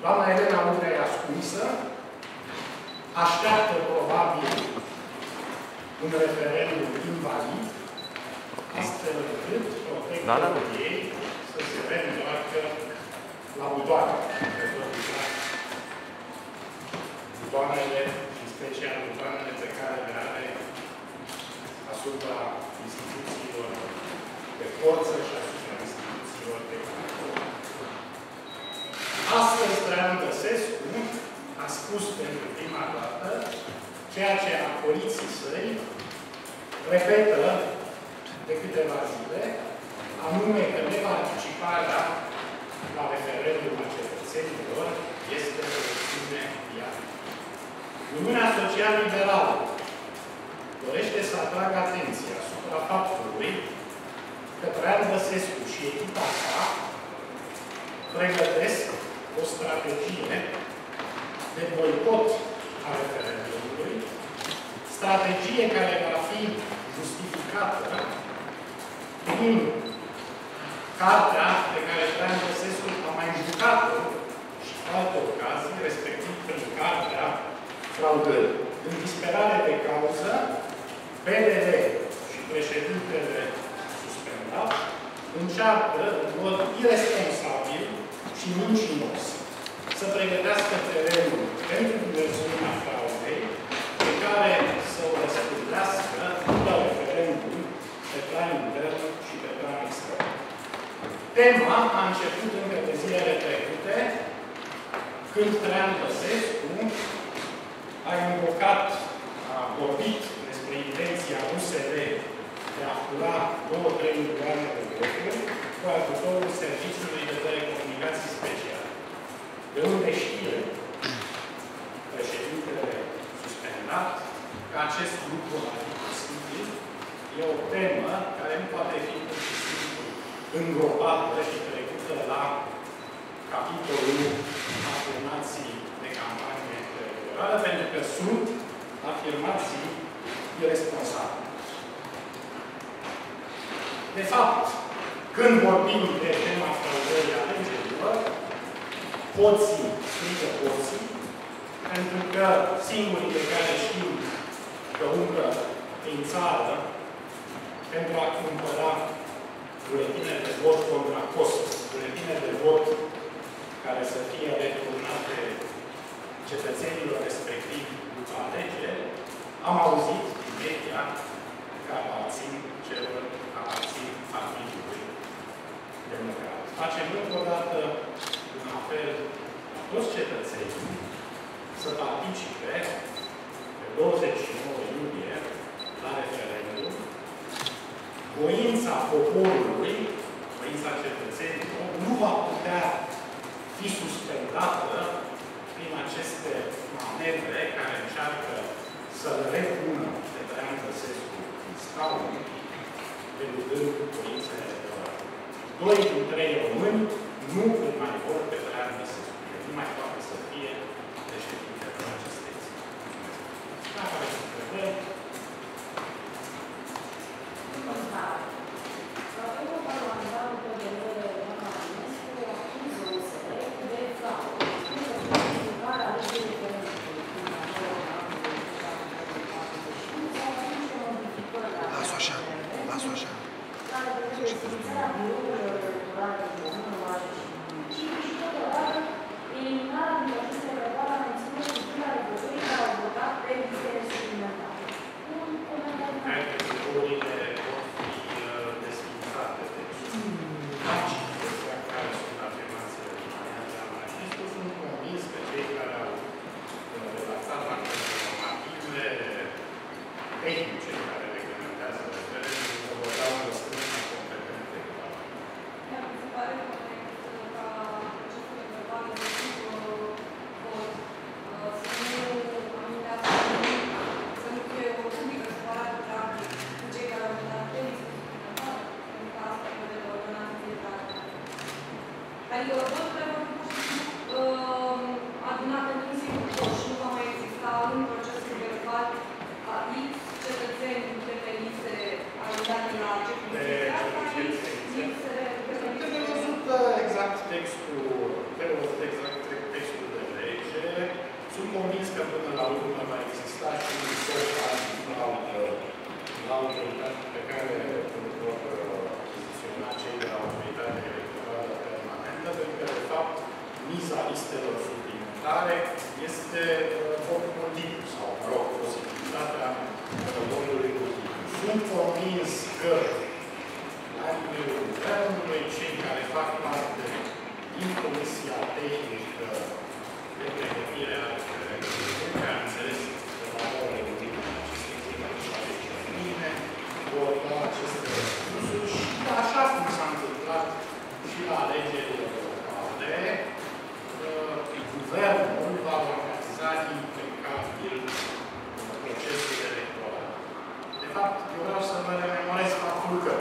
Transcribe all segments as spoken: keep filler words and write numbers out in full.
Doamna Elena Udrea e ascunsă, așteaptă probabil un referendum invalid, astfel încât protectorul ei să se reîntoarcă la butoane. Butoanele, și special butoanele pe care le are asupra instituțiilor de forță și asupra instituțiilor de control. Astăzi, Traian Băsescu a spus pentru prima dată ceea ce acoliții săi repetă de câteva zile, anume că neparticiparea la referendum a cetățenilor este o opțiune viabilă. Uniunea Social-Liberală dorește să atragă atenția asupra faptului că Traian Băsescu și echipa sa pregătesc o strategie de boicot a referendumului, strategie care va fi justificată prin cartea pe care Traian Băsescu a mai jucat-o și alte ocazii, respectiv prin cartea fraudării. În disperare de cauză, P D L și președintele suspendat încearcă în mod irresponsabil și mincinos să pregătească terenul pentru diversiunea fraudei pe care să o răspândească la referendum pe plan intern și pe plan extern. Tema a început încă de zilele trecute, când Traian Băsescu a invocat, a vorbit despre intenția U S R de a fura două trei milioane de voturi cu ajutorul Serviciului de Telecomunicații Speciale. De unde știe președintele suspendat că acest lucru ar fi posibil, e o temă care nu poate fi pur și simplu îngropată și trecută la capitolul afirmații de campanie electorală, pentru că sunt afirmații irresponsabile. De fapt, când vorbim de tema fraudării alegerilor, hoții strigă hoții, pentru că singurii de care știu că umblă prin țară pentru a cumpăra buletine de vot contra cost, buletine de vot care să fie returnate cetățenilor respectiv după alegeri, am auzit din media că aparțin celor aparțin partidului democrat. Facem încă o dată un apel la toți cetățenii să participe pe douăzeci și nouă iulie la referendum. Voința poporului, voința cetățenilor, nu va putea fi suspendată prin aceste manevre care încearcă să-l repună pe Traian Băsescu în scaun, eludând voința electorală. Doi din trei români nu îl mai vor pe Traian Băsescu. Nu mai poate să fie președinte în aceste țări. Dacă aveți întrebări, Las-o așa, las-o așa. Adică tot trebuie adunat într-un singur post și nu va mai exista în procesul verbal a X cetățeni de pe liste alunate la Trebuie văzut exact textul, trebuie văzut exact textul până la urmă va exista și un soft la autoritate pe care vor poziționa cei de la autoritatea electorală permanentă, pentru că, de fapt, miza listelor suplimentare este votul multiplu sau, mă rog, posibilitatea votului multiplu. Sunt convins că la nivelul guvernului, cei care fac parte din Comisia Tehnică de pregătire a referendumului, care am înțeles că la ora ultimă aceste mine, vor da aceste răspunsuri și așa cum s-a întâmplat și la alegerile locale, guvernul va organiza impecabil procesul electoral. De fapt, eu vreau să vă rememorez faptul că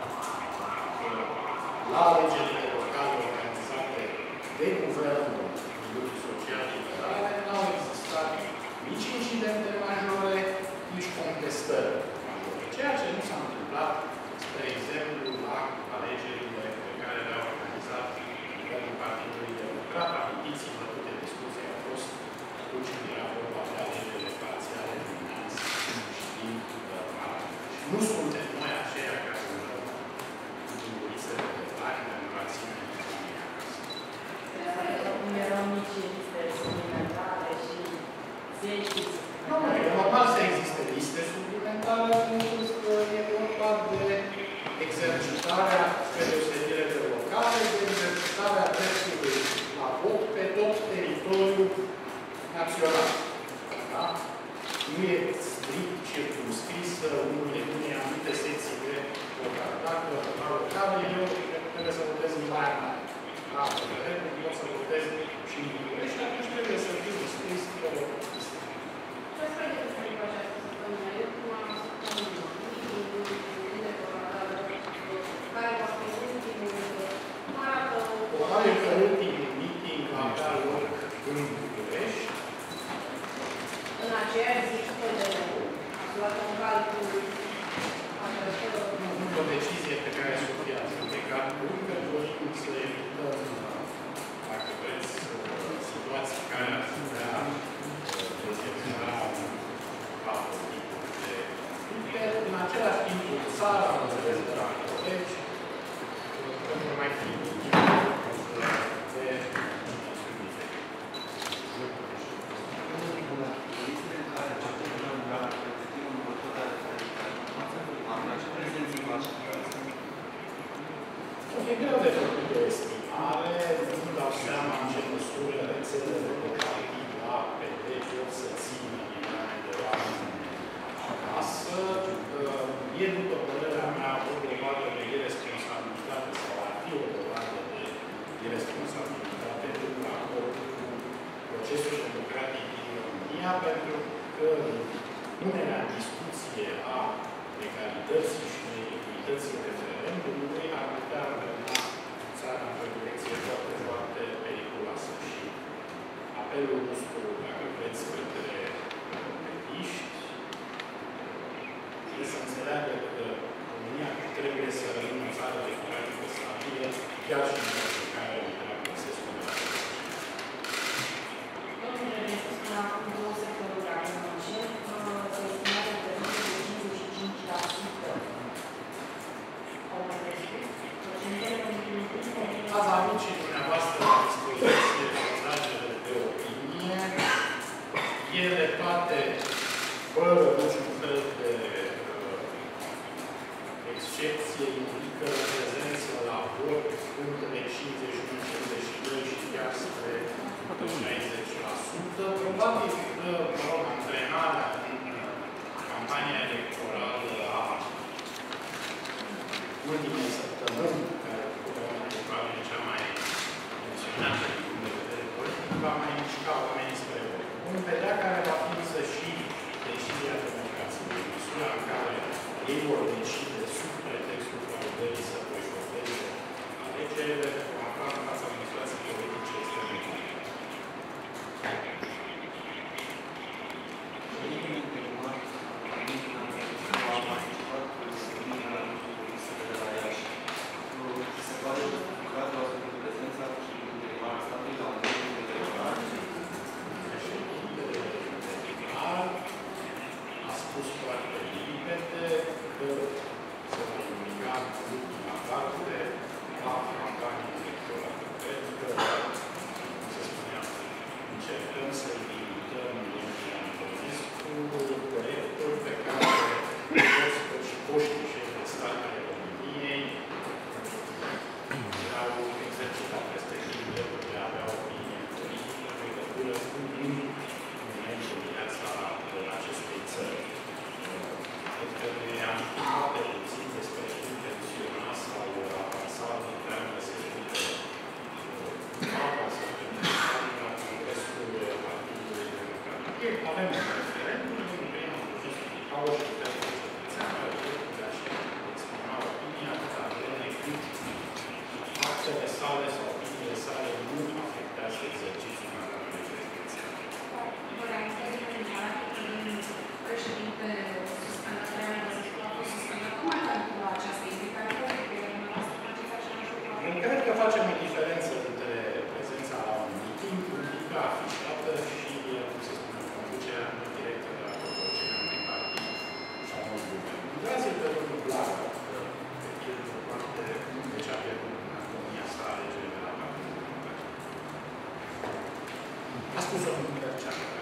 la alegerile locale organizate de guvernul Grupului Social-Liberale n-au existat nici incidente majore, nici contestări majore. Ceea ce nu s-a întâmplat, spre exemplu, la alegerile pe care le-a organizat guvernul Partidului Democrat. Amintiți-vă câte discuții au fost atunci când era vorba de alegerile parțiale din Nantes și din Maramureș. Nu suntem noi aceia care urăm lingurițele de bani pentru a ține economia acasă. Cum erau mici liste suplimentare și zeci. Nu, e normal să existe liste suplimentare, pentru că e vorba de exercitarea, spre deosebire de locale, de exercitarea dreptului la vot pe tot teritoriul național. Da? Nu e strict circumscrisă unei anumite secții de locale. Dacă la locale, eu trebuie să votez în Baia Mare. La referendum pot să votez și în București și atunci trebuie să fiu scris pe o listă. Ce ați face să se face această săptămână? Eu cum am săptămână, care va fi ultimul, cum arată o... Probabil că ultimul meeting va avea loc în București. În aceeași zi și de ați luat un calcul această... O decizie pe care Sofia a judecat, încă dorim să evităm, dacă vreți, situații care ar putea determina patru tipuri de puncte. În același timp, țara, am înțeles de la colegi, pentru mai fi de E greu de făcut o estimare, nu dau seama în ce măsură rețelele de partid la P D pot să țină milioane de oameni acasă. E, după părerea mea, o dovadă de irresponsabilitate sau ar fi o dovadă de irresponsabilitate în raport cu procesul democratic din România, pentru că punerea în discuție a legalității și legitimității referendumului ar putea învăța țara într-o direcție foarte, foarte periculoasă. Și apelul nostru, dacă vreți, către mediști, e să înțeleagă că România trebuie să rămână o țară democratică stabilă, chiar și în cazul în care întreabă se spune la asta. Domnule, ne spune acum două săptămâni la Comisie, să estimare de cincizeci și cinci la sută. Au mai crescut? Ați avut și dumneavoastră la dispoziție sondajele de opinie. Ele toate, fără niciun fel de uh, excepție, implică prezență la vot între cincizeci și unu - cincizeci și doi și chiar spre șaizeci la sută. Probabil că, mă rog, antrenarea în campania electorală a ultimei săptămâni, care probabil cea mai menționată din punct de vedere politic, va mai mișca oamenii spre vot. Vom vedea care va fi însă și decizia democrației, în măsura în care ei vor decide sub pretextul fraudării să boicoteze alegerile, vom afla în fața unei situații politice extrem de complicate. sale sau opiniile sale nu afectează exercițiul mandatului prezidențial. Vă reamintesc de întâmplare că președinte suspendat, a fost suspendat. Cum ar calcula această indicare? Eu cred că facem o diferență între prezența la un meeting publică afișată și, cum se spune, conducerea directă de la conducerea unui partid sau unui guvern. Uitați-l pe domnul Blaga, că el foarte deci a pierdut în anatomia sa alegerii de la partidul. A spus domnul Berceanu.